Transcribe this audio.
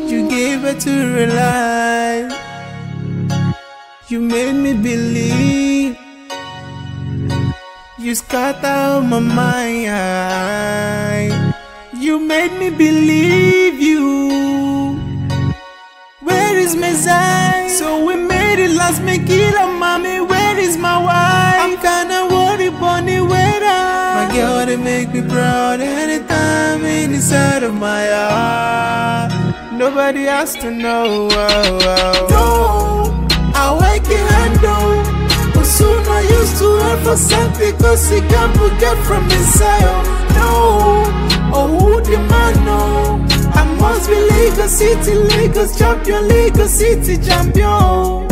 You gave her to realize. You made me believe. You scatter my mind. You made me believe you. Where is my sign? So we made it last, make it up, mommy. Where is my wife? I'm kinda worried, bunny, where my girl, they make me proud anytime inside of my heart. Nobody has to know. No, I like it handle. But soon I used to work for something, cause you can't forget from inside. No, oh, who the man know? I must be Lagos City champion, Lagos City champion.